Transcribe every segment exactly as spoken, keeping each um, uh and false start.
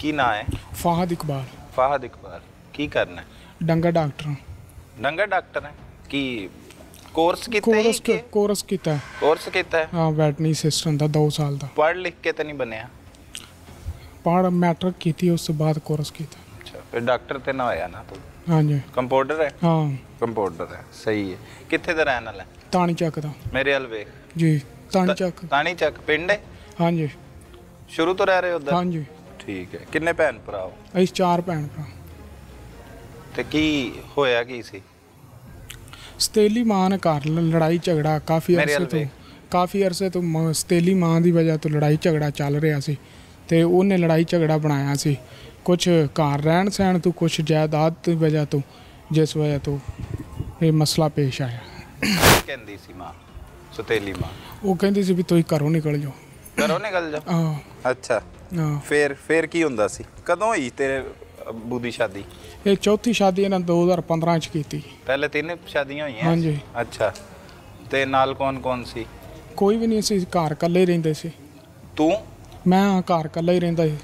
की ना है? फाहद इकबाल। फाहद इकबाल की करना है? डंगर डॉक्टर। डंगर डॉक्टर है की कोर्स कितना कोर्स के कोर्स कितना है? कोर्स कितना है? हाँ वैटरनरी असिस्टेंट था दो साल का। पढ़ लिख के तो नहीं बनया? पढ़ मैट्रिक की थी उस बाद कोर्स किया। अच्छा फिर डॉक्टर तो ना होया ना तू? हाँ जी। कंपाउंडर है? हाँ कंपाउंडर है, सही है। कितने दा रहने वाला? तानी चक दा। मेरे हल वेख जी तानी चक। तानी चक पिंड है? हाँ जी। शुरू तो रह रहे उधर? हाँ जी। ठीक है। किन्ने भैन भरा हो? ਅਸੀਂ ਚਾਰ ਭੈਣ ਭਰਾ। ਤੇ ਕੀ ਹੋਇਆ ਕੀ ਸੀ? ਸਤੇਲੀ ਮਾਂ ਨੇ ਘਰ ਲ- ਲੜਾਈ ਝਗੜਾ ਕਾਫੀ ਮੇਰੇ ਅਰਸੇ ਵੱਲ ਤੋਂ ਵੇਖ। ਕਾਫੀ ਅਰਸੇ ਤੋਂ ਮ- ਸਤੇਲੀ ਮਾਂ ਦੀ ਵਜ੍ਹਾ ਤੋਂ ਲੜਾਈ ਝਗੜਾ ਚੱਲ ਰਿਹਾ ਸੀ ਤੇ ਉਹਨੇ ਲੜਾਈ ਝਗੜਾ ਬਣਾਇਆ ਸੀ ਕੁਝ ਘਰ ਰਹਿਣ ਸਹਿਣ ਤੋਂ ਕੁਝ ਜਾਇਦਾਦ ਦੀ ਵਜ੍ਹਾ ਤੋਂ ਜਿਸ ਵਜ੍ਹਾ ਤੋਂ ਇਹ ਮਸਲਾ ਪੇਸ਼ ਆਇਆ। ਕਹਿੰਦੀ ਸੀ ਮਾਂ ਸਤੇਲੀ ਮਾਂ? ਉਹ ਕਹਿੰਦੀ ਸੀ ਵੀ ਤੁਸੀਂ ਘਰੋਂ ਨਿਕਲ ਜਾਓ। ਘਰੋਂ ਨਿਕਲ ਜਾ? ਹਾਂ ਅੱਛਾ ਹਾਂ। ਫਿਰ ਫਿਰ ਕੀ ਹੁੰਦਾ ਸੀ? ਕਦੋਂ ਹੋਈ ਤੇਰੇ ਅੱਬੂ ਦੀ ਸ਼ਾਦੀ? ਇਹ ਚੌਥੀ ਸ਼ਾਦੀ ਇਹਨਾਂ ਦੋ ਹਜ਼ਾਰ ਪੰਦਰਾਂ ਚ ਕੀਤੀ। ਪਹਿਲੇ ਤਿੰਨ ਸ਼ਾਦੀਆਂ ਹੋਈਆਂ? ਹਾਂਜੀ। ਅੱਛਾ ਤੇ ਨਾਲ ਕੌਣ ਕੌਣ ਸੀ? ਕੋਈ ਵੀ ਨਹੀਂ ਸੀ ਘਰ ਇਕੱਲੇ ਹੀ ਰਹਿੰਦੇ ਸੀ। ਤੂੰ? ਮੈਂ ਘਰ ਇਕੱਲਾ ਹੀ ਰਹਿੰਦਾ ਸੀ।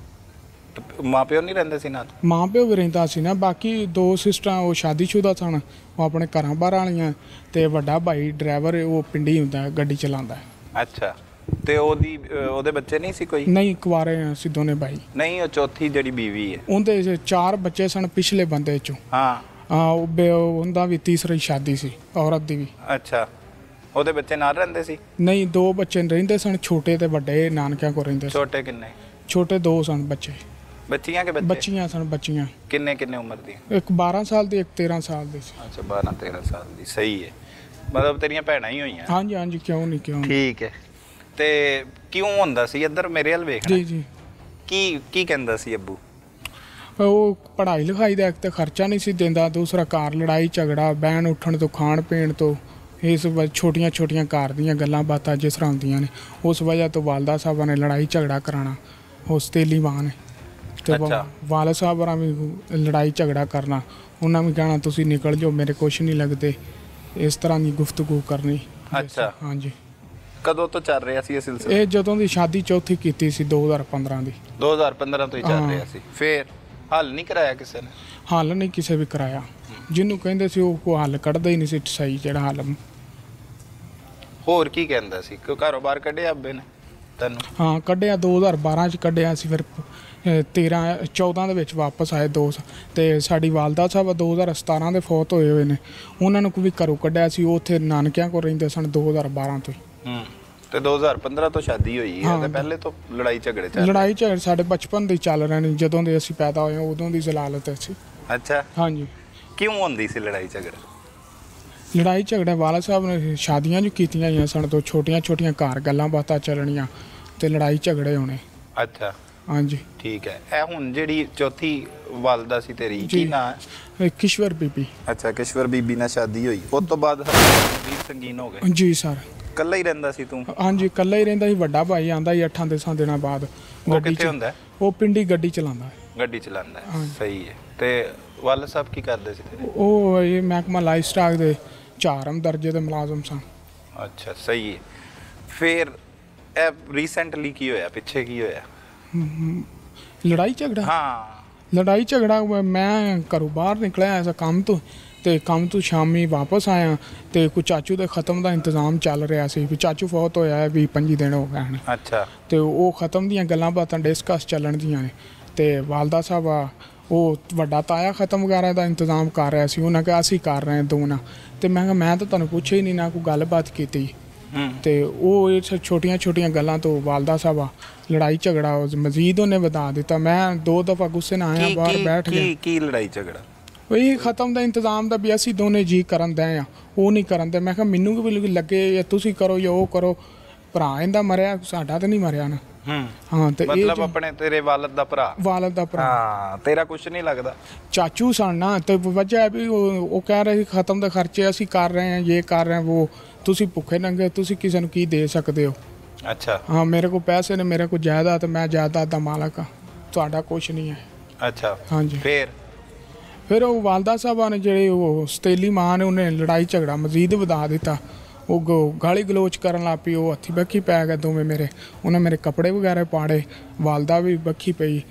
ਮਾਂ ਪਿਓ ਨਹੀਂ ਰਹਿੰਦੇ ਸੀ ਨਾਲ? ਮਾਂ ਪਿਓ ਵੀ ਰਹਿੰਦਾ ਸੀ ਨਾ, ਬਾਕੀ ਦੋ ਸਿਸਟਰਾਂ ਉਹ ਸ਼ਾਦੀशुदा ਸਨ, ਉਹ ਆਪਣੇ ਘਰਾਂ ਬਾਹਰ ਵਾਲੀਆਂ ਤੇ ਵੱਡਾ ਭਾਈ ਡਰਾਈਵਰ ਉਹ ਪਿੰਡੀ ਹੁੰਦਾ ਗੱਡੀ ਚਲਾਉਂਦਾ। ਅੱਛਾ ਤੇ ਉਹਦੀ ਉਹਦੇ ਬੱਚੇ ਨਹੀਂ ਸੀ ਕੋਈ? ਨਹੀਂ ਕੁਆਰੇ ਆ ਅਸੀਂ ਦੋਨੇ ਭਾਈ। ਨਹੀਂ ਉਹ ਚੌਥੀ ਜਿਹੜੀ ਬੀਵੀ ਹੈ ਉਹਦੇ ਚਾਰ ਬੱਚੇ ਸਨ ਪਿਛਲੇ ਬੰਦੇ ਚੋਂ। ਹਾਂ ਹਾਂ ਉਹ ਬੇ- ਉਹਦਾ ਵੀ ਤੀਸਰੀ ਸ਼ਾਦੀ ਸੀ ਔਰਤ ਦੀ ਵੀ। ਅੱਛਾ ਉਹਦੇ ਬੱਚੇ ਨਾਲ ਰਹਿੰਦੇ ਸੀ? ਨਹੀਂ ਦੋ ਬੱਚੇ ਰਹਿੰਦੇ ਸਨ, ਛੋਟੇ ਤੇ ਵੱਡੇ ਨਾਨਕਿਆਂ ਕੋਲ ਰਹਿੰਦੇ ਸਨ। ਛੋਟੇ ਕਿੰਨੇ? ਛੋਟੇ ਦੋ ਸਨ ਬੱਚੇ। ਬੱਚੀਆਂ ਕੇ ਬੱਚੇ? ਬੱਚੀਆਂ ਸਨ ਬੱਚੀਆਂ। ਕਿੰਨੇ ਕਿੰਨੇ ਉਮਰ ਦੀ? ਇੱਕ ਬਾਰਾਂ ਸਾਲ ਦੀ ਇੱਕ ਤੇਰਾਂ ਸਾਲ ਦੀ ਸੀ। ਅੱਛਾ ਬਾਰਾਂ ਤੇਰਾਂ ਸਾਲ ਦੀ, ਸਹੀ ਹੈ। ਮਤਲਬ ਤੇਰੀਆਂ ਭੈਣਾਂ ਹੀ ਹੋਈਆਂ? ਹਾਂਜੀ ਹਾਂਜੀ ਕਿਉਂ ਨਹੀਂ ਕਿਉਂ ਨਹੀਂ। ਠੀਕ ਹੈ। ਤੇ ਕਿਉਂ ਹੁੰਦਾ ਸੀ ਇੱਧਰ ਮੇਰੇ ਵੱਲ ਵੇਖਣਾ? ਜੀ ਜੀ। ਕੀ ਕੀ ਕਹਿੰਦਾ ਸੀ ਅੱਬੂ? ਉਹ ਪੜ੍ਹਾਈ ਲਿਖਾਈ ਦਾ ਇੱਕ ਤਾਂ ਖਰਚਾ ਨਹੀਂ ਸੀ ਦਿੰਦਾ, ਦੂਸਰਾ ਘਰ ਲੜਾਈ ਝਗੜਾ ਬਹਿਣ ਉੱਠਣ ਤੋਂ ਖਾਣ ਪੀਣ ਤੋਂ ਇਸ ਵ ਛੋਟੀਆਂ ਛੋਟੀਆਂ ਘਰ ਦੀਆਂ ਗੱਲਾਂ ਬਾਤਾਂ ਜਿਸ ਤਰ੍ਹਾਂ ਹੁੰਦੀਆਂ ਨੇ ਉਸ ਵਜ੍ਹਾ ਤੋਂ ਵਾਲਦਾ ਸਾਹਿਬਾਂ ਨੇ ਲੜਾਈ ਝਗੜਾ ਕਰਾਉਣਾ ਉਸ ਤੇਲੀ ਮਾਂ ਨੇ ਤੇ ਅੱਛਾ। ਵਾਲਦ ਸਾਹਿਬਾਂ ਵੀ ਲੜਾਈ ਝਗੜਾ ਕਰਨਾ, ਉਹਨਾਂ ਵੀ ਕਹਿਣਾ ਤੁਸੀਂ ਨਿਕਲ ਜਾਓ ਮੇਰੇ ਕੁਛ ਨਹੀਂ ਲੱਗਦੇ, ਇਸ ਤਰ੍ਹਾਂ ਦੀ ਗੁਫ਼ਤਗੂ ਕਰਨੀ। ਅੱਛਾ ਹਾਂਜੀ। ਕਦੋਂ ਤੋਂ ਚੱਲ ਰਿਹਾ ਸੀ ਇਹ ਸਿਲਸਿਲਾ? ਇਹ ਜਦੋਂ ਦੀ ਸ਼ਾਦੀ ਚੌਥੀ ਕੀਤੀ ਸੀ ਦੋ ਹਜ਼ਾਰ ਪੰਦਰਾਂ ਦੀ। ਦੋ ਹਜ਼ਾਰ ਪੰਦਰਾਂ ਤੋਂ ਹੀ ਚੱਲ ਹਾਂ। ਰਿਹਾ ਸੀ। ਫਿਰ ਹੱਲ ਨਹੀਂ ਕਰਾਇਆ ਕਿਸੇ ਨੇ? ਹੱਲ ਨਹੀਂ ਕਿਸੇ ਵੀ ਕਰਾਇਆ, ਜਿਹਨੂੰ ਕਹਿੰਦੇ ਸੀ ਉਹ ਕੋਈ ਹੱਲ ਕੱਢਦਾ ਹੀ ਨਹੀਂ ਸੀ ਸਹੀ ਜਿਹੜਾ ਹੱਲ। ਹੋਰ ਕੀ ਕਹਿੰਦਾ ਸੀ? ਕਿਉਂ ਕਾਰੋਬਾਰ ਕੱਢਿਆ ਅੱਬੇ ਨੇ ਤੈਨੂੰ? ਹਾਂ ਕੱਢਿਆ ਦੋ ਹਜ਼ਾਰ ਬਾਰਾਂ ਚ ਕੱਢਿਆ ਸੀ, ਫਿਰ ਅ, ਤੇਰਾਂ ਚੌਦਾਂ ਦੇ ਵਿੱਚ ਵਾਪਸ ਆਏ ਦੋ ਸ- ਤੇ ਸਾਡੀ ਵਾਲਦਾ ਸਾਹਿਬ ਦੋ ਹਜ਼ਾਰ ਸਤਾਰਾਂ ਦੇ ਫੌਤ ਹੋਏ ਹੋਏ ਨੇ, ਉਹਨਾਂ ਨੂੰ ਵੀ ਘਰੋਂ ਕੱਢਿਆ ਸੀ, ਉਹ ਉੱਥੇ ਨਾਨਕਿਆਂ ਕੋਲ ਰਹਿੰਦੇ ਸਨ ਦੋ ਹਜ਼ਾਰ ਬਾਰਾਂ ਤੋਂ ਹੀ। ਹੂੰ ਤੇ ਦੋ ਹਜ਼ਾਰ ਪੰਦਰਾਂ ਤੋਂ ਸ਼ਾਦੀ ਹੋਈ ਹੈ ਹਾਂ। ਤੇ ਪਹਿਲੇ ਤੋਂ ਲੜਾਈ ਝਗੜੇ ਚੱਲ? ਲੜਾਈ ਝਗੜੇ ਸਾਡੇ ਬਚਪਨ ਦੇ ਚੱਲ ਰਹੇ ਨੇ, ਜਦੋਂ ਦੇ ਅਸੀਂ ਪੈਦਾ ਹੋਏ ਹਾਂ ਉਦੋਂ ਦੀ ਜ਼ਲਾਲਤ ਸੀ। ਅੱਛਾ ਹਾਂਜੀ। ਕਿਉਂ ਹੁੰਦੀ ਸੀ ਲੜਾਈ ਝਗੜੇ? ਲੜਾਈ ਝਗੜੇ ਵਾਲਾ ਸਾਹਿਬ ਨੇ ਸ਼ਾਦੀਆਂ ਜੋ ਕੀਤੀਆਂ ਹੋਈਆਂ ਸਨ ਤੋਂ ਛੋਟੀਆਂ ਛੋਟੀਆਂ ਘਰ ਗੱਲਾਂ ਬਾਤਾਂ ਚੱਲਣੀਆਂ ਤੇ ਲੜਾਈ ਝਗੜੇ ਹੋਣੇ। ਅੱਛਾ ਹਾਂਜੀ। ਠੀਕ ਹੈ। ਇਹ ਹੁਣ ਜਿਹੜੀ ਚੌਥੀ ਵਾਲਦਾ ਸੀ ਤੇਰੀ, ਕੀ ਨਾਂ ਹੈ? ਇਹ ਕਿਸ਼ਵਰ ਬੀਬੀ। ਅੱਛਾ ਕਿਸ਼ਵਰ ਬੀਬੀ ਨਾਲ ਸ਼ਾਦੀ ਹੋਈ, ਉਸ ਤੋਂ ਬਾਅਦ ਵੀਰ ਸੰਗੀਨ ਹੋ ਗਏ? ਜੀ ਸਰ। ਇਕੱਲਾ ਹੀ ਰਹਿੰਦਾ ਸੀ ਤੂੰ? ਹਾਂਜੀ ਇਕੱਲਾ ਹੀ ਰਹਿੰਦਾ ਸੀ, ਵੱਡਾ ਭਾਈ ਆਂਦਾ ਸੀ ਅੱਠਾਂ ਦਸਾਂ ਦਿਨਾਂ ਬਾਅਦ ਉਹ ਗੱਡੀ ਕਿੱਥੇ ਚ। ਹੁੰਦਾ? ਉਹ ਪਿੰਡੀ ਗੱਡੀ ਚਲਾਉਂਦਾ ਹੈ। ਗੱਡੀ ਚਲਾਉਂਦਾ ਹੈ, ਹਾਂਜੀ। ਸਹੀ ਹੈ। ਤੇ ਵਾਲਦ ਸਾਹਿਬ ਕੀ ਕਰਦੇ ਸੀ ਤੇਰੇ? ਉਹ ਇਹ ਮਹਿਕਮਾ ਲਾਈਫ ਸਟਾਕ ਦੇ ਚਾਰਮ ਦਰਜੇ ਦੇ ਮੁਲਾਜ਼ਮ ਸਨ। ਅੱਛਾ ਸਹੀ ਹੈ। ਫਿਰ ਇਹ ਰੀਸੈਂਟਲੀ ਕੀ ਹੋਇਆ, ਪਿੱਛੇ ਕੀ ਹੋਇਆ? ਲੜਾਈ ਝਗੜਾ? ਹਾਂ ਲੜਾਈ ਝਗੜਾ ਮੈਂ ਘਰੋਂ ਬਾਹਰ ਨਿਕਲਿਆ ਐਸਾ ਕੰਮ ਤੋਂ, ਤੇ ਕੰਮ ਤੋਂ ਸ਼ਾਮੀ ਵਾਪਸ ਆਇਆ ਤੇ ਕੋਈ ਚਾਚੂ ਦੇ ਖਤਮ ਦਾ ਇੰਤਜ਼ਾਮ ਚੱਲ ਰਿਹਾ ਸੀ, ਵੀ ਚਾਚੂ ਫੌਤ ਹੋਇਆ ਹੈ ਵੀਹ ਪੰਜੀ ਦਿਨ ਹੋ ਗਏ ਹਨ। ਅੱਛਾ। ਤੇ ਉਹ ਖਤਮ ਦੀਆਂ ਗੱਲਾਂ ਬਾਤਾਂ ਡਿਸਕਸ ਚੱਲਣ ਦੀਆਂ ਨੇ ਤੇ ਵਾਲਦਾ ਸਾਹਿਬ ਆ ਉਹ ਵੱਡਾ ਤਾਇਆ ਖਤਮ ਵਗੈਰਾ ਦਾ ਇੰਤਜ਼ਾਮ ਕਰ ਰਿਹਾ ਸੀ, ਉਹਨਾਂ ਕਿਹਾ ਅਸੀਂ ਕਰ ਰਹੇ ਦੋ ਨਾ, ਤੇ ਮੈਂ ਕਿਹਾ ਮੈਂ ਤਾਂ ਤੁਹਾਨੂੰ ਪੁੱਛਿਆ ਹੀ ਨਹੀਂ, ਨਾ ਕੋਈ ਗੱਲਬਾਤ ਕੀਤੀ। ਤੇ ਉਹ ਇਹ ਛੋਟੀਆਂ ਛੋਟੀਆਂ ਗੱਲਾਂ ਤੋਂ ਵਾਲਦਾ ਸਾਹਿਬ ਲੜਾਈ ਝਗੜਾ ਮਜ਼ੀਦ ਉਹਨੇ ਵਧਾ ਦਿੱਤਾ। ਮੈਂ ਦੋ ਦਫਾ ਗੁੱਸੇ ਨਾਲ ਆਇਆ, ਬਾਹਰ ਬੈਠ ਗਿਆ। ਕੀ ਲੜਾਈ ਝਗੜਾ? ਉਹੀ ਖਤਮ ਦਾ ਇੰਤਜ਼ਾਮ ਦਾ ਵੀ ਅਸੀਂ ਦੋਨੇ ਜੀ ਕਰਨ ਦੇ ਆ, ਉਹ ਨਹੀਂ ਕਰਨ ਦੇ। ਮੈਂ ਕਿਹਾ ਮੈਨੂੰ ਵੀ ਲੱਗੇ ਜਾਂ ਤੁਸੀਂ ਕਰੋ ਜਾਂ ਉਹ ਕਰੋ, ਭਰਾ ਇਹਦਾ ਮਰਿਆ ਸਾਡਾ ਤਾਂ ਨਹੀਂ ਮਰਿਆ ਨਾ। ਹਾਂ ਤੇ ਮਤਲਬ ਆਪਣੇ ਤੇਰੇ ਵਾਲਦ ਦਾ ਭਰਾ? ਵਾਲਦ ਦਾ ਭਰਾ। ਹਾਂ ਤੇਰਾ ਕੁਛ ਨਹੀਂ ਲੱਗਦਾ? ਚਾਚੂ ਸਨ ਨਾ, ਤੇ ਵਜ੍ਹਾ ਵੀ ਉਹ ਕਹਿ ਰਹੇ ਸੀ ਖਤਮ ਦੇ ਖਰਚੇ ਅਸੀਂ ਕਰ ਰਹੇ ਹਾਂ, ਇਹ ਕਰ ਰਹੇ ਹਾਂ, ਉਹ ਤੁਸੀਂ ਭੁੱਖੇ ਨੰਗੇ ਤੁਸੀਂ ਕਿਸੇ ਨੂੰ ਕੀ ਦੇ ਸਕਦੇ ਹੋ। ਅੱਛਾ। ਹਾਂ ਮੇਰੇ ਕੋਲ ਪੈਸੇ ਨੇ, ਮੇਰੇ ਕੋਲ ਜਾਇਦਾਦ, ਮੈਂ ਜਾਇਦਾਦ ਦਾ ਮਾਲਕ ਹਾਂ, ਤੁਹਾਡਾ ਕੁਛ ਨਹੀਂ ਹੈ। ਅੱਛਾ। ਹਾਂਜੀ। ਫਿਰ ਫਿਰ ਉਹ ਵਾਲਦਾ ਸਾਹਿਬਾਂ ਨੇ ਜਿਹੜੇ ਉਹ ਸਤੇਲੀ ਮਾਂ ਨੇ ਉਹਨੇ ਲੜਾਈ ਝਗੜਾ ਮਜ਼ੀਦ ਵਧਾ ਦਿੱਤਾ। ਉਹ ਗਾਲੀ ਗਲੋਚ ਕਰਨ ਲੱਗ ਪਈ, ਉਹ ਹੱਥੀ ਬੱਖੀ ਪੈ ਗਏ ਦੋਵੇਂ ਮੇਰੇ, ਉਹਨੇ ਮੇਰੇ ਕੱਪੜੇ ਵਗੈਰਾ ਪਾੜੇ, ਵਾਲਦਾ ਵੀ ਬੱਖੀ ਪਈ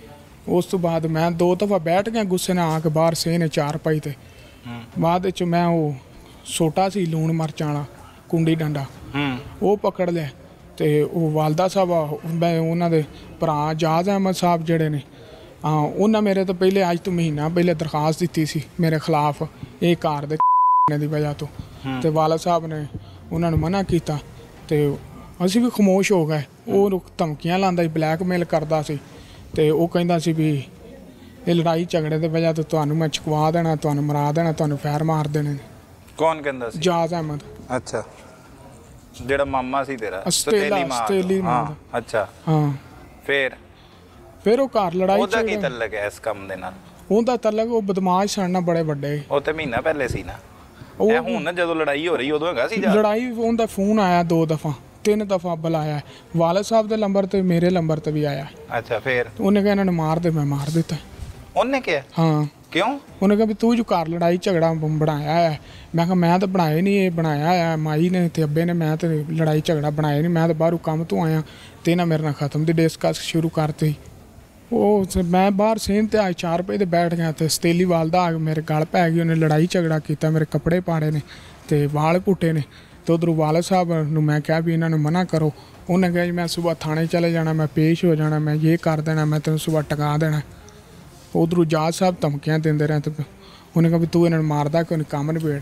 ਉਸ ਤੋਂ ਬਾਅਦ ਮੈਂ ਦੋ ਦਫਾ ਬੈਠ ਗਿਆ ਗੁੱਸੇ ਨਾਲ ਆ ਕੇ ਬਾਹਰ ਸੇ ਨੇ ਚਾਰ ਪਾਈ ਤੇ ਬਾਅਦ ਵਿੱਚ ਮੈਂ ਉਹ ਛੋਟਾ ਸੀ ਲੂਣ ਮਿਰਚਾਂ ਵਾਲਾ ਕੁੰਡੀ ਡੰਡਾ ਉਹ ਪਕੜ ਲਿਆ ਤੇ ਉਹ ਵਾਲਦਾ ਸਾਹਿਬ ਮੈਂ ਉਹਨਾਂ ਦੇ ਭਰਾ ਜਾਜ਼ ਅਹਿਮਦ ਸਾਹਿਬ ਜਿਹੜੇ ਨੇ ਹਾਂ ਉਹਨਾਂ ਮੇਰੇ ਤੋਂ ਪਹਿਲੇ ਅੱਜ ਤੋਂ ਮਹੀਨਾ ਪਹਿਲੇ ਦਰਖਾਸਤ ਦਿੱਤੀ ਸੀ ਮੇਰੇ ਖਿਲਾਫ ਇਹ ਕਾਰ ਦੇ ਦੀ ਵਜ੍ਹਾ ਤੋਂ ਤੇ ਵਾਲਦ ਸਾਹਿਬ ਨੇ ਉਹਨਾਂ ਨੂੰ ਮਨਾ ਕੀਤਾ ਤੇ ਅਸੀਂ ਵੀ ਖਾਮੋਸ਼ ਹੋ ਗਏ ਉਹ ਧਮਕੀਆਂ ਲਾਉਂਦਾ ਸੀ ਬਲੈਕਮੇਲ ਕਰਦਾ ਸੀ ਤੇ ਉਹ ਕਹਿੰਦਾ ਸੀ ਵੀ ਇਹ ਲੜਾਈ ਝਗੜੇ ਦੇ ਵਜ੍ਹਾ ਤੋਂ ਤੁਹਾਨੂੰ ਮੈਂ ਚੁਕਵਾ ਦੇਣਾ ਤੁਹਾਨੂੰ ਮਰਾ ਦੇਣਾ ਤੁਹਾਨੂੰ ਫੈਰ ਮਾਰ ਦੇਣੇ ਕੌਣ ਕਹਿੰਦਾ ਸੀ ਜਾਜ਼ ਅਹਿਮਦ ਅੱਛਾ ਜਿਹੜਾ ਮਾਮਾ ਸੀ ਤੇਰਾ ਸਤੇਲੀ ਸਤੇਲੀ ਹਾਂ ਅੱਛਾ ਹਾਂ ਫਿਰ ਫਿਰ ਉਹ ਘਰ ਲੜਾਈ ਉਹਦਾ ਕੀ ਤਲਕ ਹੈ ਇਸ ਕੰਮ ਦੇ ਨਾਲ ਉਹਦਾ ਤਲਕ ਉਹ ਬਦਮਾਸ਼ ਸਨ ਨਾ ਬੜੇ ਵੱਡੇ ਉਹ ਤੇ ਮਹੀਨਾ ਪਹਿਲੇ ਸੀ ਨਾ ਇਹ ਹੁਣ ਜਦੋਂ ਲੜਾਈ ਹੋ ਰਹੀ ਉਦੋਂ ਹੈਗਾ ਸੀ ਲੜਾਈ ਉਹਦਾ ਫੋਨ ਆਇਆ ਦੋ ਦਫਾ ਤਿੰਨ ਦਫਾ ਬੁਲਾਇਆ ਵਾਲਦ ਸਾਹਿਬ ਦੇ ਨੰਬਰ ਤੇ ਮੇਰੇ ਨੰਬਰ ਤੇ ਵੀ ਆਇਆ ਅੱਛਾ ਫਿਰ ਉਹਨੇ ਕਿਹਾ ਇਹਨਾਂ ਨੂੰ ਮਾਰ ਦੇ ਮੈਂ ਮਾਰ ਦਿੱਤਾ ਉਹਨੇ ਕਿਹਾ ਹਾਂ ਕਿਉਂ ਉਹਨੇ ਕਿਹਾ ਵੀ ਤੂੰ ਜੋ ਘਰ ਲੜਾਈ ਝਗੜਾ ਬਣਾਇਆ ਹੈ ਮੈਂ ਕਿਹਾ ਮੈਂ ਤਾਂ ਬਣਾਇਆ ਨਹੀਂ ਇਹ ਬਣਾਇਆ ਆ ਮਾਈ ਨੇ ਤੇ ਅੱਬੇ ਨੇ ਮੈਂ ਤੇ ਲੜਾਈ ਝਗੜਾ ਬਣਾਇਆ ਨਹੀਂ ਮੈਂ ਤਾਂ ਬਾਹਰੋਂ ਕੰਮ ਤੋਂ ਆਇਆ ਤੇ ਨਾ ਮੇਰੇ ਨਾਲ ਖਤਮ ਦੀ ਡਿਸਕਸ ਸ਼ੁਰੂ ਕਰਤੀ ਉਹ ਮੈਂ ਬਾਹਰ ਸੇਨ ਤੇ ਆ ਚਾਰ ਰੁਪਏ ਤੇ ਬੈਠ ਗਿਆ ਤੇ ਸਤੇਲੀ ਵਾਲਦਾ ਆ ਕੇ ਮੇਰੇ ਗਲ ਪੈ ਗਈ ਉਹਨੇ ਲੜਾਈ ਝਗੜਾ ਕੀਤਾ ਮੇਰੇ ਕੱਪੜੇ ਪਾੜੇ ਨੇ ਤੇ ਵਾਲ ਪੁੱਟੇ ਨੇ ਤੇ ਉਧਰੋਂ ਵਾਲਦ ਸਾਹਿਬ ਨੂੰ ਮੈਂ ਕਿਹਾ ਵੀ ਇਹਨਾਂ ਨੂੰ ਮਨਾ ਕਰੋ ਉਹਨੇ ਕਿਹਾ ਜੀ ਮੈਂ ਸਵੇਰ ਥਾਣੇ ਚਲੇ ਜਾਣਾ ਮੈਂ ਪੇਸ਼ ਹੋ ਜਾਣਾ ਮੈਂ ਇਹ ਕਰ ਦੇਣਾ ਮੈਂ ਤੈਨੂੰ ਸਵੇਰ ਟਕਾ ਦੇਣਾ ਉਧਰੋਂ ਜਾਜ ਸਾਹਿਬ ਧਮਕੀਆਂ ਦਿੰਦੇ ਰਹੇ ਤੇ ਉਹਨੇ ਕਿਹਾ ਵੀ ਤੂੰ ਇਹਨਾਂ ਨੂੰ ਮਾਰਦਾ ਕਿ ਉਹਨੇ ਕੰਮ ਨਿਬੇੜ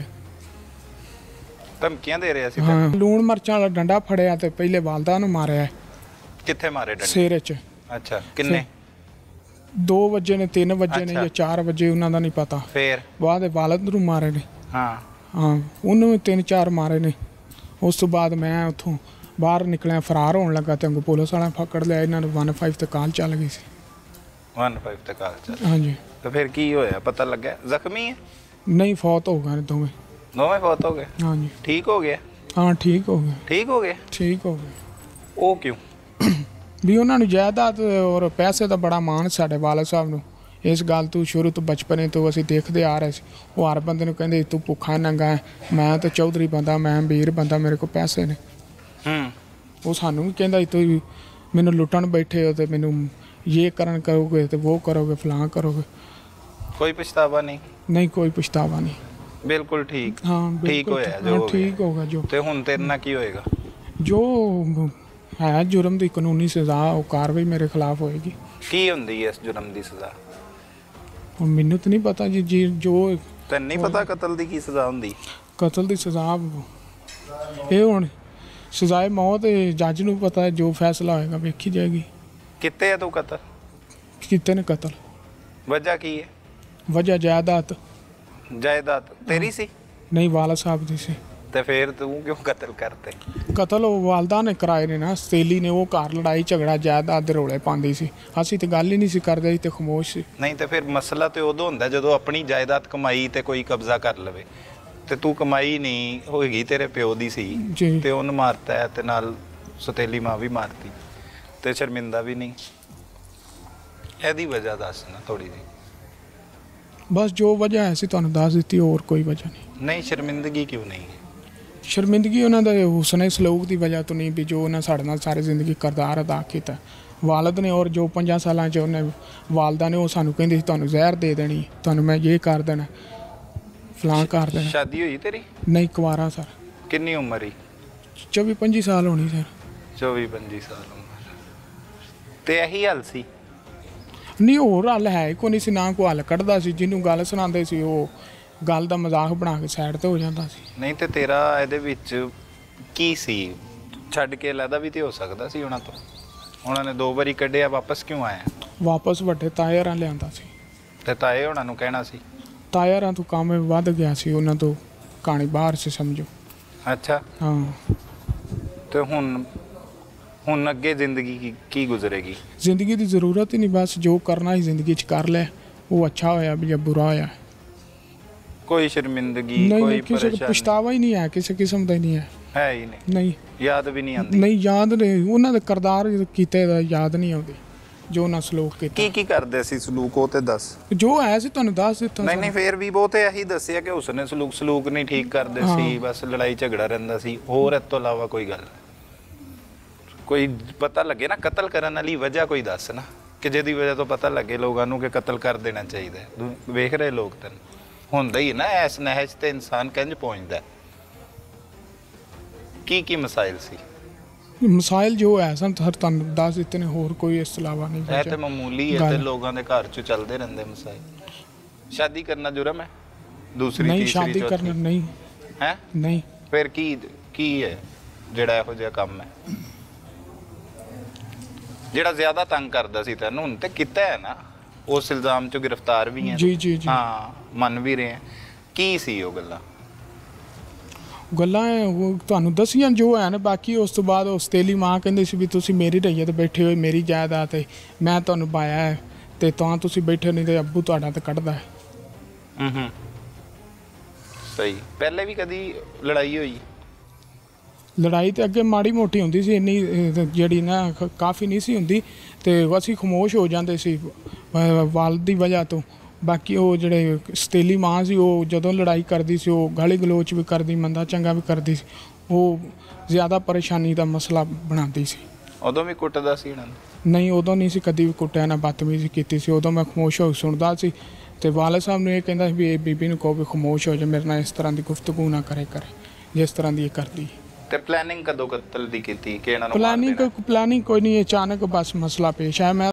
ਧਮਕੀਆਂ ਦੇ ਰਿਹਾ ਸੀ ਹਾਂ ਲੂਣ ਮਿਰਚਾਂ ਵਾਲਾ ਡੰਡਾ ਫੜਿਆ ਤੇ ਪਹਿਲੇ ਵਾਲਦਾ ਨੂੰ ਮਾਰਿਆ ਕਿੱਥੇ ਮਾਰੇ ਡੰਡੇ ਸਿਰ 'ਚ ਅੱਛਾ ਕਿੰਨੇ ਦੋ ਵਜੇ ਨੇ ਤਿੰਨ ਵਜੇ ਨੇ ਜਾਂ ਚਾਰ ਵਜੇ ਉਹਨਾਂ ਦਾ ਨਹੀਂ ਪਤਾ ਫੇਰ ਬਾਅਦ ਵਾਲਦ ਨੂੰ ਮਾਰੇ ਨੇ ਹਾਂ ਹਾਂ ਉਹਨੂੰ ਵੀ ਤਿੰਨ ਚਾਰ ਮਾਰੇ ਨੇ ਉਸ ਤੋਂ ਬਾਅਦ ਮੈਂ ਉੱਥੋਂ ਬਾਹਰ ਨਿਕਲਿਆ ਫਰਾਰ ਹੋਣ ਲੱਗਾ ਤੇ ਅੰਗੂ ਪੁਲਿਸ ਵਾਲਿਆਂ ਫਕੜ ਲਿਆ ਇਹਨਾਂ ਨੂੰ ਵਨ ਫਾਈਵ ਤੇ ਕਾਲ ਚੱਲ ਗਈ ਸੀ ਵਨ ਫਾਈਵ ਤੇ ਕਾਲ ਚੱਲ ਹਾਂਜੀ ਤੇ ਫਿਰ ਕੀ ਹੋਇਆ ਪਤਾ ਲੱਗਾ ਜ਼ਖਮੀ ਹੈ ਨਹੀਂ ਫੌਤ ਹੋ ਗਏ ਦੋਵੇਂ ਦੋਵੇਂ ਫੌਤ ਹੋ ਗਏ ਹਾਂਜੀ ਠੀਕ ਹੋ ਗਿਆ ਹਾਂ ਠੀਕ ਹੋ ਗਿਆ ਠੀਕ ਹੋ ਗਿਆ ਠੀਕ ਹੋ ਗਿਆ ਉਹ ਕਿਉਂ ਵੀ ਉਹਨਾਂ ਨੂੰ ਜਾਇਦਾਦ ਔਰ ਪੈਸੇ ਦਾ ਬੜਾ ਮਾਣ ਸਾਡੇ ਵਾਲਦ ਸਾਹਿਬ ਨੂੰ ਇਸ ਗੱਲ ਤੋਂ ਸ਼ੁਰੂ ਤੋਂ ਬਚਪਨੇ ਤੋਂ ਅਸੀਂ ਦੇਖਦੇ ਆ ਰਹੇ ਸੀ ਉਹ ਹਰ ਬੰਦੇ ਨੂੰ ਕਹਿੰਦੇ ਤੂੰ ਭੁੱਖਾ ਨੰਗਾ ਮੈਂ ਤਾਂ ਚੌਧਰੀ ਬੰਦਾ ਮੈਂ ਅਮੀਰ ਬੰਦਾ ਮੇਰੇ ਕੋਲ ਪੈਸੇ ਨੇ ਹੂੰ ਉਹ ਸਾਨੂੰ ਵੀ ਕਹਿੰਦਾ ਤੂੰ ਮੈਨੂੰ ਲੁੱਟਣ ਬੈਠੇ ਹੋ ਤੇ ਮੈਨੂੰ ਇਹ ਕਰਨ ਕਰੋਗੇ ਤੇ ਉਹ ਕਰੋਗੇ ਫਲਾਂ ਕਰੋਗੇ ਕੋਈ ਪਛਤਾਵਾ ਨਹੀਂ ਨਹੀਂ ਕੋਈ ਪਛਤਾਵਾ ਨਹੀਂ ਬਿਲਕੁਲ ਠੀਕ ਹਾਂ ਠੀਕ ਹੋਇਆ ਜੋ ਠੀਕ ਹੋਗਾ ਜੋ ਤੇ ਹੁਣ ਤੇਰੇ ਨਾਲ ਕੀ ਹੋਏਗਾ ਜੋ ਹੈ ਜੁਰਮ ਦੀ ਕਾਨੂੰਨੀ ਸਜ਼ਾ ਉਹ ਕਾਰਵਾਈ ਮੇਰੇ ਖਿਲਾਫ ਹੋਏਗੀ ਕੀ ਹੁੰਦੀ ਹੈ ਇਸ ਜੁਰਮ ਦੀ ਸਜ਼ਾ ਹੁਣ ਮੈਨੂੰ ਤਾਂ ਨਹੀਂ ਪਤਾ ਜੀ ਜੀ ਜੋ ਤੈਨੂੰ ਨਹੀਂ ਪਤਾ ਕਤਲ ਦੀ ਕੀ ਸਜ਼ਾ ਹੁੰਦੀ ਕਤਲ ਦੀ ਸਜ਼ਾ ਇਹ ਹੁਣ ਸਜ਼ਾਏ ਮੌਤ ਜੱਜ ਨੂੰ ਪਤਾ ਜੋ ਫੈਸਲਾ ਹੋਏਗਾ ਵੇਖੀ ਜਾਏਗੀ ਕਿਤੇ ਹੈ ਤੂੰ ਕਤਲ ਕਿਤੇ ਨੇ ਕਤਲ ਵਜ੍ਹਾ ਕੀ ਹੈ ਵਜ੍ਹਾ ਜਾਇਦਾਦ ਜਾਇਦਾਦ ਤੇਰੀ ਸੀ ਨਹੀਂ ਵਾਲਦ ਸਾਹਿਬ ਦੀ ਸੀ ਤੇ ਫਿਰ ਤੂੰ ਕਿਉਂ ਕਤਲ ਕਰਤੇ ਕਤਲ ਉਹ ਵਾਲਦਾ ਨੇ ਕਰਾਏ ਨੇ ਨਾ ਸਤੇਲੀ ਨੇ ਉਹ ਘਰ ਲੜਾਈ ਝਗੜਾ ਜਾਇਦਾਦ ਦੇ ਰੋਲੇ ਪਾਉਂਦੀ ਸੀ ਅਸੀਂ ਤੇ ਗੱਲ ਹੀ ਨਹੀਂ ਸੀ ਕਰਦੇ ਸੀ ਤੇ ਖਾਮੋਸ਼ ਸੀ ਨਹੀਂ ਤੇ ਫਿਰ ਮਸਲਾ ਤੇ ਉਦੋਂ ਹੁੰਦਾ ਜਦੋਂ ਆਪਣੀ ਜਾਇਦਾਦ ਕਮਾਈ ਤੇ ਕੋਈ ਕਬਜ਼ਾ ਕਰ ਲਵੇ ਤੇ ਤੂੰ ਕਮਾਈ ਨਹੀਂ ਹੋਏਗੀ ਤੇਰੇ ਪਿਓ ਦੀ ਸੀ ਤੇ ਉਹਨੂੰ ਮਾਰਤਾ ਤੇ ਨਾਲ ਸਤੇਲੀ ਮਾਂ ਵੀ ਮਾਰਤੀ ਤੇ ਸ਼ਰਮਿੰਦਾ ਵੀ ਨਹੀਂ ਇਹਦੀ ਵਜ੍ਹਾ ਦੱਸ ਨਾ ਥੋੜੀ ਜਿਹੀ ਬਸ ਜੋ ਵਜ੍ਹਾ ਹੈ ਸੀ ਤੁਹਾਨੂੰ ਦੱਸ ਦਿੱਤੀ ਹੋਰ ਕੋਈ ਵਜ੍ਹਾ ਨਹੀਂ ਨਹੀਂ ਸ਼ਰਮਿੰਦਗੀ ਕਿਉਂ ਨਹੀਂ ਸ਼ਰਮਿੰਦਗੀ ਉਹਨਾਂ ਦਾ ਹੁਸਨ ਸਲੂਕ ਦੀ ਵਜ੍ਹਾ ਤੋਂ ਨਹੀਂ ਵੀ ਜੋ ਉਹਨਾਂ ਸਾਡੇ ਨਾਲ ਸਾਰੀ ਜ਼ਿੰਦਗੀ ਕਿਰਦਾਰ ਅਦਾ ਕੀਤਾ ਵਾਲਦ ਨੇ ਔਰ ਜੋ ਪੰਜਾਂ ਸਾਲਾਂ 'ਚ ਉਹਨੇ ਵਾਲਦਾ ਨੇ ਉਹ ਸਾਨੂੰ ਕਹਿੰਦੇ ਸੀ ਤੁਹਾਨੂੰ ਜ਼ਹਿਰ ਦੇ ਦੇਣੀ ਤੁਹਾਨੂੰ ਮੈਂ ਇਹ ਕਰ ਦੇਣਾ ਫਲਾਂ ਕਰ ਦੇਣਾ ਸ਼ਾਦੀ ਹੋਈ ਤੇਰੀ ਨਹੀਂ ਕੁਆਰਾ ਸਰ ਕਿੰਨੀ ਉਮਰ ਹੀ ਚੌਵੀ ਪੰਜੀ ਸਾਲ ਹੋਣੀ ਸਰ ਚੌਵੀ ਪੰਜੀ ਸਾਲ ਉਮਰ ਤੇ ਇਹੀ ਹਾਲ ਸੀ ਨਹੀਂ ਹੋਰ ਹੱਲ ਹੈ ਕੋਈ ਨਹੀਂ ਸੀ ਨਾ ਕੋਈ ਹੱਲ ਕੱਢਦਾ ਸੀ ਜਿਹਨੂੰ ਗੱਲ ਸੁਣਾਉਂਦੇ ਸੀ ਉਹ ਗੱਲ ਦਾ ਮਜ਼ਾਕ ਬਣਾ ਕੇ ਸਾਈਡ ਤੇ ਹੋ ਜਾਂਦਾ ਸੀ ਨਹੀਂ ਤੇ ਤੇਰਾ ਇਹਦੇ ਵਿੱਚ ਕੀ ਸੀ ਛੱਡ ਕੇ ਲੈਦਾ ਵੀ ਤੇ ਹੋ ਸਕਦਾ ਸੀ ਉਹਨਾਂ ਤੋਂ ਉਹਨਾਂ ਨੇ ਦੋ ਵਾਰੀ ਕੱਢਿਆ ਵਾਪਸ ਕਿਉਂ ਆਇਆ ਵਾਪਸ ਵੱਡੇ ਤਾਇਰਾਂ ਲਿਆਂਦਾ ਸੀ ਤੇ ਤਾਏ ਉਹਨਾਂ ਨੂੰ ਕਹਿਣਾ ਸੀ ਤਾਇਰਾਂ ਤੋਂ ਕੰਮ ਵੱਧ ਗਿਆ ਸੀ ਉਹਨਾਂ ਤੋਂ ਕਹਾਣੀ ਬਾਹਰ ਸੀ ਸਮਝੋ ਅੱਛਾ ਹਾਂ ਤੇ ਹੁਣ ਹੁਣ ਅੱਗੇ ਜ਼ਿੰਦਗੀ ਕੀ ਕੀ ਗੁਜ਼ਰੇਗੀ ਜ਼ਿੰਦਗੀ ਦੀ ਜ਼ਰੂਰਤ ਹੀ ਨਹੀਂ ਬਸ ਜੋ ਕਰਨਾ ਹੀ ਜ਼ਿੰਦਗੀ 'ਚ ਕਰ ਲੈ ਉਹ ਅੱਛਾ ਹੋਇਆ ਵੀ ਜਾਂ ਬੁਰਾ ਹੋਇਆ ਕੋਈ ਸ਼ਰਮਿੰਦਗੀ ਕੋਈ ਕਿਸੇ ਨੂੰ ਪਛਤਾਵਾ ਹੀ ਨਹੀਂ ਹੈ ਕਿਸੇ ਕਿਸਮ ਦਾ ਹੀ ਨਹੀਂ ਹੈ ਹੈ ਹੀ ਨਹੀਂ ਨਹੀਂ ਯਾਦ ਵੀ ਨਹੀਂ ਆਉਂਦੀ ਨਹੀਂ ਯਾਦ ਨਹੀਂ ਉਹਨਾਂ ਦੇ ਕਿਰਦਾਰ ਕੀਤੇ ਦਾ ਯਾਦ ਨਹੀਂ ਆਉਂਦੇ ਜੋ ਉਹਨਾਂ ਸਲੂਕ ਕੀਤਾ ਕੀ ਕੀ ਕਰਦੇ ਸੀ ਸਲੂਕ ਉਹ ਤੇ ਦੱਸ ਜੋ ਹੈ ਸੀ ਤੁਹਾਨੂੰ ਦੱਸ ਦਿੱਤਾ ਨਹੀਂ ਨਹੀਂ ਫੇਰ ਵੀ ਬਹੁਤੇ ਇਹੀ ਦੱਸਿਆ ਕਿ ਉਸਨੇ ਸਲੂਕ ਸਲੂਕ ਨਹੀਂ ਠੀਕ ਕਰਦੇ ਸੀ ਬਸ ਲੜਾਈ ਝਗੜਾ ਰਹਿੰਦਾ ਸੀ ਹੋਰ ਇਸ ਤੋਂ ਇਲਾਵਾ ਕੋਈ ਗੱਲ ਕੋਈ ਪਤਾ ਲੱਗੇ ਨਾ ਕਤਲ ਕਰਨ ਵਾਲੀ ਵਜ੍ਹਾ ਕੋਈ ਦੱਸ ਨਾ ਕਿ ਜਿਹਦੀ ਵਜ੍ਹਾ ਤੋਂ ਪਤਾ ਲੱਗੇ ਲੋਕਾਂ ਨੂੰ ਕਿ ਕਤਲ ਕਰ ਦੇਣਾ ਚਾਹੀਦਾ ਹੈ। ਦੂ- ਵੇਖ ਰਹੇ ਲੋਕ ਤੈਨੂੰ ਹੁੰਦਾ ਹੀ ਨਾ ਐਸ ਨਹਿਜ ਤੇ ਇਨਸਾਨ ਕਿੰਝ ਪਹੁੰਚਦਾ। ਕੀ ਕੀ ਮਸਾਇਲ ਸੀ? ਮਸਾਇਲ ਜੋ ਹੈ ਸਨ ਹਰ ਤੁਹਾਨੂੰ ਦੱਸ ਦਿੱਤੇ ਨੇ, ਹੋਰ ਕੋਈ ਇਸ ਤੋਂ ਇਲਾਵਾ ਨਹੀਂ ਇਹ ਤੇ ਬਚਿਆ। ਮਾਮੂਲੀ ਹੈ ਤੇ ਲੋਕਾਂ ਦੇ ਘਰ ਚ ਚੱਲਦੇ ਰਹਿੰਦੇ ਮਸਾਇਲ। ਸ਼ਾਦੀ ਕਰਨਾ ਜੁਰਮ ਹੈ? ਦੂਸਰੀ ਨਹੀਂ, ਤੀਸਰੀ ਸ਼ਾਦੀ ਚੌਥੀ ਕਰਨਾ ਨਹੀਂ ਹੈ? ਨਹੀਂ ਫਿਰ ਕੀ ਕੀ ਹੈ ਜਿਹੜਾ ਇਹੋ ਜਿਹਾ ਕੰਮ ਹੈ ਜਿਹੜਾ ਜ਼ਿਆਦਾ ਤੰਗ ਕਰਦਾ ਸੀ ਤੈਨੂੰ? ਹੁਣ ਤੇ ਕੀਤਾ ਹੈ ਨਾ, ਉਸ ਇਲਜ਼ਾਮ ਚੋਂ ਗ੍ਰਿਫਤਾਰ ਵੀ ਹੈ। ਜੀ ਜੀ ਜੀ ਹਾਂ, ਮੰਨ ਵੀ ਰਹੇ ਆ। ਕੀ ਸੀ ਉਹ ਗੱਲਾਂ? ਗੱਲਾਂ ਉਹ ਤੁਹਾਨੂੰ ਦੱਸੀਆਂ ਜੋ ਹੈ ਨਾ। ਬਾਕੀ ਉਸ ਤੋਂ ਬਾਅਦ ਉਸ ਤੇਲੀ ਮਾਂ ਕਹਿੰਦੀ ਸੀ ਵੀ ਤੁਸੀਂ ਮੇਰੀ ਰਈਅਤ ਬੈਠੇ ਹੋਏ, ਮੇਰੀ ਜਾਇਦਾਦ ਤੇ ਮੈਂ ਤੁਹਾਨੂੰ ਪਾਇਆ ਹੈ ਤੇ ਤਾਂ ਤੁਸੀਂ ਬੈਠੇ ਨਹੀਂ ਤੇ ਅੱਬੂ ਤੁਹਾਡਾ ਤੇ ਕੱਢਦਾ ਹੈ। ਹੂੰ ਹੂੰ ਸਹੀ। ਪਹਿਲੇ ਵੀ ਕਦੀ ਲੜਾਈ ਹੋਈ? ਲੜਾਈ ਤੇ ਅੱਗੇ ਮਾੜੀ ਮੋਟੀ ਹੁੰਦੀ ਸੀ, ਇੰਨੀ ਅਹ, ਜਿਹੜੀ ਨਾ ਕ- ਕਾਫੀ ਨਹੀਂ ਸੀ ਹੁੰਦੀ ਤੇ ਅਸੀਂ ਖਾਮੋਸ਼ ਹੋ ਜਾਂਦੇ ਸੀ ਅਹ, ਵਾਲ ਦੀ ਵਜ੍ਹਾ ਤੋਂ। ਬਾਕੀ ਉਹ ਜਿਹੜੇ ਸਤੇਲੀ ਮਾਂ ਸੀ ਉਹ ਜਦੋਂ ਲੜਾਈ ਕਰਦੀ ਸੀ ਉਹ ਗਾਲੀ ਗਲੋਚ ਵੀ ਕਰਦੀ, ਮੰਦਾ ਚੰਗਾ ਵੀ ਕਰਦੀ ਸੀ। ਉਹ ਜ਼ਿਆਦਾ ਪਰੇਸ਼ਾਨੀ ਦਾ ਮਸਲਾ ਬਣਾਉਂਦੀ ਸੀ। ਉਦੋਂ ਵੀ ਕੁੱਟਦਾ ਸੀ ਇਹਨਾਂ ਨੂੰ? ਨਹੀਂ, ਉਦੋਂ ਨਹੀਂ ਸੀ ਕਦੀ ਵੀ ਕੁੱਟਿਆ ਨਾ ਬਦਤਮੀਜ਼ੀ ਕੀਤੀ ਸੀ। ਉਦੋਂ ਮੈਂ ਖਾਮੋਸ਼ ਹੋ ਕੇ ਸੁਣਦਾ ਸੀ ਤੇ ਵਾਲਦ ਸਾਹਿਬ ਨੂੰ ਇਹ ਕਹਿੰਦਾ ਸੀ ਵੀ ਇਹ ਬੀਬੀ ਨੂੰ ਕਹੋ ਵੀ ਖਾਮੋਸ਼ ਹੋ ਜਾ, ਮੇਰੇ ਨਾਲ ਇਸ ਤਰ੍ਹਾਂ ਦੀ ਗੁਫ਼ਤਗੂ ਨਾ ਕਰੇ ਕਰੇ ਜਿਸ ਤਰ੍ਹਾਂ ਦੀ ਇਹ ਕਰਦੀ। ਤੇ ਪਲੈਨਿੰਗ ਕਦੋਂ ਕਤਲ ਦੀ ਕੀਤੀ ਕਿ ਇਹਨਾਂ ਨੂੰ ਮਾਰ ਪਲਾਨਿੰਗ ਦੇਣਾ? ਪਲਾਨਿੰਗ ਕੋਈ ਨਹੀਂ, ਅਚਾਨਕ ਬਸ ਮਸਲਾ ਪੇਸ਼ ਆਇਆ। ਮੈਂ